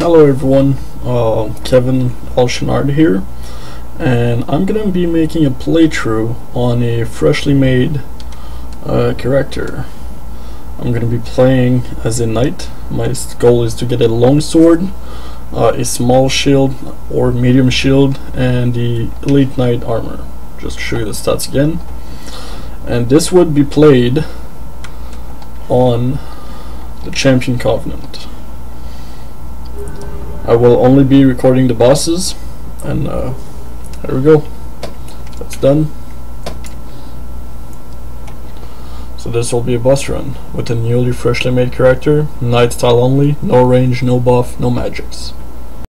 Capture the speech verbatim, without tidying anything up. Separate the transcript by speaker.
Speaker 1: Hello everyone, uh, Kevin Alshinard here, and I'm gonna be making a playthrough on a freshly made uh, character. I'm gonna be playing as a knight. My goal is to get a longsword, uh, a small shield or medium shield, and the elite knight armor. Just to show you the stats again. And this would be played on the Champion Covenant. I will only be recording the bosses, and uh, there we go. That's done. So this will be a boss run with a newly freshly made character, knight style only, no range, no buff, no magics.